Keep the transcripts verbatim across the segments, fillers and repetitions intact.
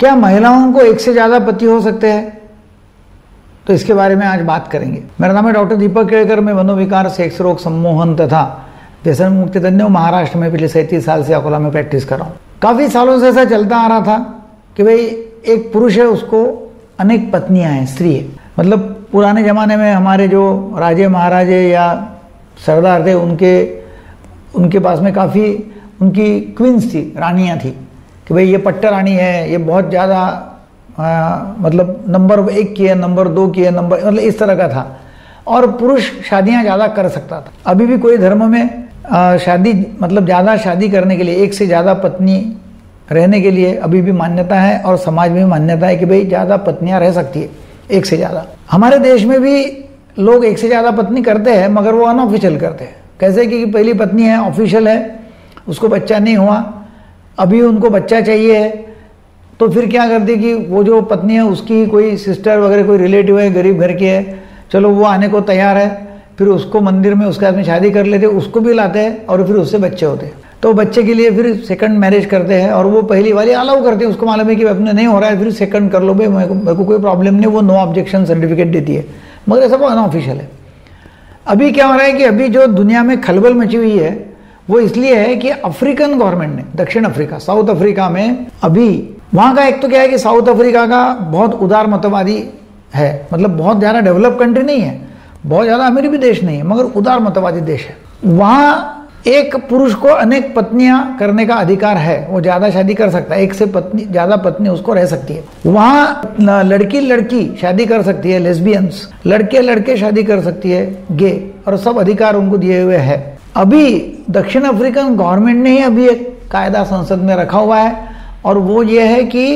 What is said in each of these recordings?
क्या महिलाओं को एक से ज़्यादा पति हो सकते हैं? तो इसके बारे में आज बात करेंगे। मेरा नाम है डॉक्टर दीपक केड़कर। मैं मनोविकार, सेक्स रोग, सम्मोहन तथा व्यसन मुक्ति तज्ञ महाराष्ट्र में पिछले सैंतीस साल से अकोला में प्रैक्टिस कर रहा हूँ। काफ़ी सालों से ऐसा चलता आ रहा था कि भाई एक पुरुष है, उसको अनेक पत्नियां हैं, स्त्री है। मतलब पुराने ज़माने में हमारे जो राजे महाराजे या सरदार थे, उनके उनके पास में काफ़ी उनकी क्वींस थी, रानियां थी कि भाई ये पट्टा रानी है, ये बहुत ज़्यादा मतलब नंबर एक की है, नंबर दो की है, नंबर मतलब इस तरह का था। और पुरुष शादियां ज़्यादा कर सकता था। अभी भी कोई धर्म में आ, शादी मतलब ज़्यादा शादी करने के लिए, एक से ज़्यादा पत्नी रहने के लिए अभी भी मान्यता है, और समाज में भी मान्यता है कि भाई ज़्यादा पत्नियां रह सकती है, एक से ज़्यादा। हमारे देश में भी लोग एक से ज़्यादा पत्नी करते हैं, मगर वो अनऑफिशियल करते हैं। कैसे कि पहली पत्नी है, ऑफिशियल है, उसको बच्चा नहीं हुआ, अभी उनको बच्चा चाहिए है, तो फिर क्या करती कि वो जो पत्नी है उसकी कोई सिस्टर वगैरह कोई रिलेटिव है, गरीब घर की है, चलो वो आने को तैयार है, फिर उसको मंदिर में उसके साथ में शादी कर लेते, उसको भी लाते हैं और फिर उससे बच्चे होते हैं। तो बच्चे के लिए फिर सेकंड मैरिज करते हैं, और वो पहली वाली अलाउ करते हैं, उसको मालूम है कि अपने नहीं हो रहा है, फिर सेकंड कर लो भाई, मेरे को मेरे को कोई प्रॉब्लम नहीं, वो नो ऑब्जेक्शन सर्टिफिकेट देती है, मगर ऐसा वो अनऑफिशियल है। अभी क्या हो रहा है कि अभी जो दुनिया में खलबल मची हुई है वो इसलिए है कि अफ्रीकन गवर्नमेंट ने, दक्षिण अफ्रीका, साउथ अफ्रीका में, अभी वहाँ का एक तो क्या है कि साउथ अफ्रीका का बहुत उदार मतवादी है, मतलब बहुत ज़्यादा डेवलप कंट्री नहीं है, बहुत ज़्यादा अमीर भी देश नहीं है, मगर उदार मतवादी देश है। वहाँ एक पुरुष को अनेक पत्नियां करने का अधिकार है, वो ज़्यादा शादी कर सकता है, एक से पत्नी ज़्यादा पत्नी उसको रह सकती है। वहाँ लड़की लड़की शादी कर सकती है, लेस्बियंस, लड़के लड़के शादी कर सकती है, गे, और सब अधिकार उनको दिए हुए है। अभी दक्षिण अफ्रीकन गवर्नमेंट ने ही अभी एक कायदा संसद में रखा हुआ है, और वो ये है कि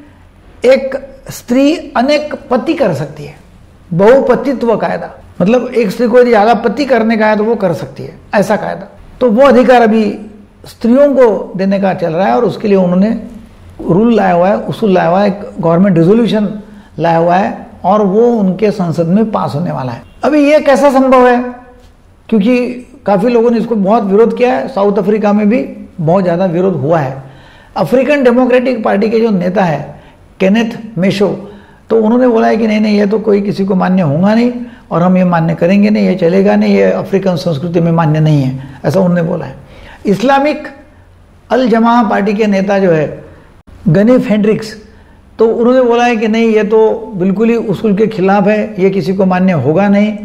एक स्त्री अनेक पति कर सकती है, बहुपतित्व कायदा, मतलब एक स्त्री को यदि ज़्यादा पति करने का है तो वो कर सकती है, ऐसा कायदा। तो वो अधिकार अभी स्त्रियों को देने का चल रहा है, और उसके लिए उन्होंने रूल लाया हुआ है, उसूल लाया हुआ है, गवर्नमेंट रेजोल्यूशन लाया हुआ है, और वो उनके संसद में पास होने वाला है। अभी ये कैसा संभव है? क्योंकि काफ़ी लोगों ने इसको बहुत विरोध किया है, साउथ अफ्रीका में भी बहुत ज़्यादा विरोध हुआ है। अफ्रीकन डेमोक्रेटिक पार्टी के जो नेता है केनेथ मेशो, तो उन्होंने बोला है कि नहीं नहीं, ये तो कोई किसी को मान्य होगा नहीं, और हम ये मान्य करेंगे नहीं, ये चलेगा नहीं, ये अफ्रीकन संस्कृति में मान्य नहीं है, ऐसा उन्होंने बोला है। इस्लामिक अल जमा पार्टी के नेता जो है गनीफ हेंड्रिक्स, तो उन्होंने बोला है कि नहीं, ये तो बिल्कुल ही उसूल के खिलाफ है, ये किसी को मान्य होगा नहीं,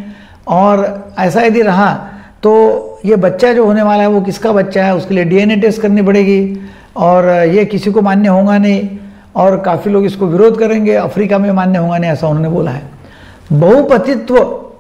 और ऐसा यदि रहा तो ये बच्चा जो होने वाला है वो किसका बच्चा है, उसके लिए डीएनए टेस्ट करनी पड़ेगी, और ये किसी को मान्य होगा नहीं, और काफ़ी लोग इसको विरोध करेंगे, अफ्रीका में मान्य होगा नहीं, ऐसा उन्होंने बोला है। बहुपतित्व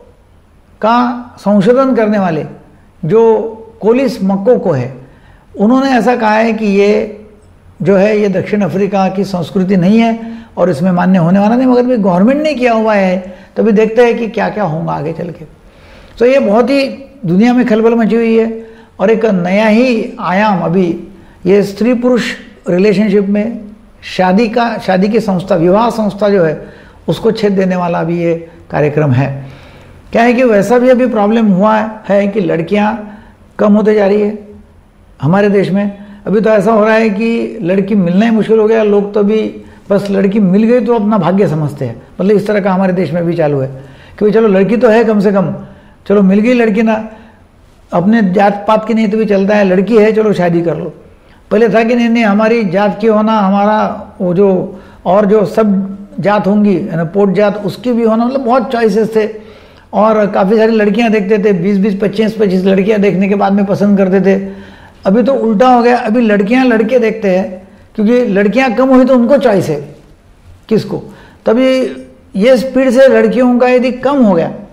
का संशोधन करने वाले जो कोलिस मकोको है, उन्होंने ऐसा कहा है कि ये जो है ये दक्षिण अफ्रीका की संस्कृति नहीं है और इसमें मान्य होने वाला नहीं, मगर भी गवर्नमेंट ने किया हुआ है, तभी देखते हैं कि क्या क्या होगा आगे चल के। तो ये बहुत ही दुनिया में खलबल मची हुई है, और एक नया ही आयाम अभी ये स्त्री पुरुष रिलेशनशिप में शादी का शादी की संस्था, विवाह संस्था जो है उसको छेद देने वाला भी ये कार्यक्रम है। क्या है कि वैसा भी अभी प्रॉब्लम हुआ है कि लड़कियां कम होते जा रही है हमारे देश में। अभी तो ऐसा हो रहा है कि लड़की मिलना ही मुश्किल हो गया, लोग तो अभी बस लड़की मिल गई तो अपना भाग्य समझते हैं, मतलब इस तरह का हमारे देश में भी चालू है कि भाई चलो लड़की तो है, कम से कम चलो मिल गई लड़की, ना अपने जात पात की नहीं तो भी चलता है, लड़की है चलो शादी कर लो। पहले था कि नहीं नहीं हमारी जात की होना, हमारा वो जो और जो सब जात होंगी पोट जात उसकी भी होना, मतलब बहुत चॉइसेस थे, और काफ़ी सारी लड़कियां देखते थे, बीस बीस पच्चीस पच्चीस लड़कियां देखने के बाद में पसंद करते थे। अभी तो उल्टा हो गया, अभी लड़कियां लड़के देखते हैं, क्योंकि लड़कियां कम हुई तो उनको चॉइस है किसको, तभी ये स्पीड से लड़कियों का यदि कम हो गया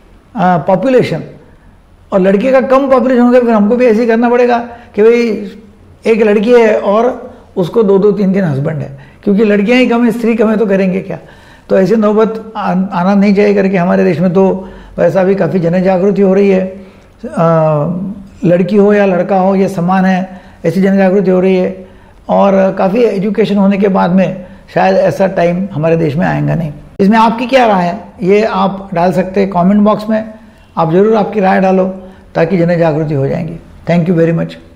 पॉपुलेशन और लड़के का कम पॉपुलेशन हो गया, फिर हमको भी ऐसे ही करना पड़ेगा कि भाई एक लड़की है और उसको दो दो तीन तीन हस्बैंड है, क्योंकि लड़कियां ही कम है, स्त्री कम है, तो करेंगे क्या। तो ऐसी नौबत आना नहीं चाहिए करके हमारे देश में तो वैसा भी काफ़ी जन जागृति हो रही है। आ, लड़की हो या लड़का हो ये समान है, ऐसी जन जागृति हो रही है, और काफ़ी एजुकेशन होने के बाद में शायद ऐसा टाइम हमारे देश में आएगा नहीं। इसमें आपकी क्या राय है ये आप डाल सकते हैं कमेंट बॉक्स में, आप ज़रूर आपकी राय डालो ताकि जन जागृति हो जाएंगी। Thank you very much.